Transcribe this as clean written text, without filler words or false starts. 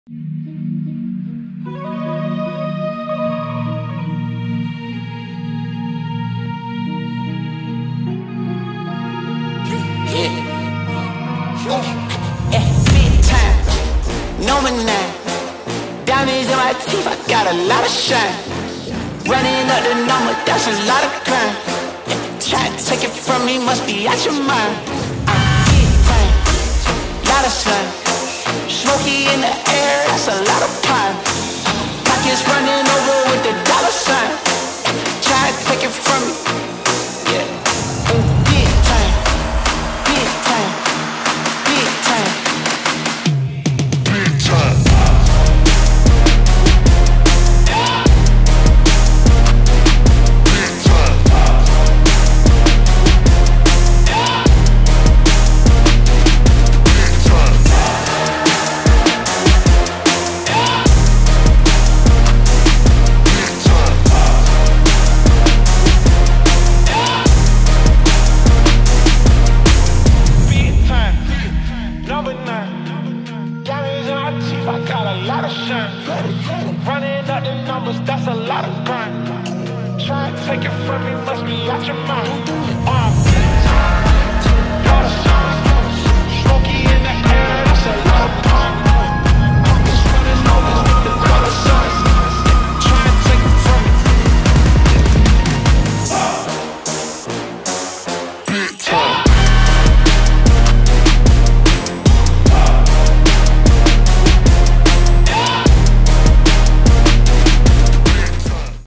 Big time, number 9. Diamonds in my teeth, I got a lot of shine. Running up the number, that's a lot of crime. Try to take it from me, must be out your mind. Big time, lot of sun. Smoky in the air, that's a lot of pine. Pockets running over with the dollar sign. Try to take it from me, yeah. Big time, big time, big time, big time. I got a lot of shine. Running up the numbers, that's a lot of crime. Try to take it from me, must be out your mind.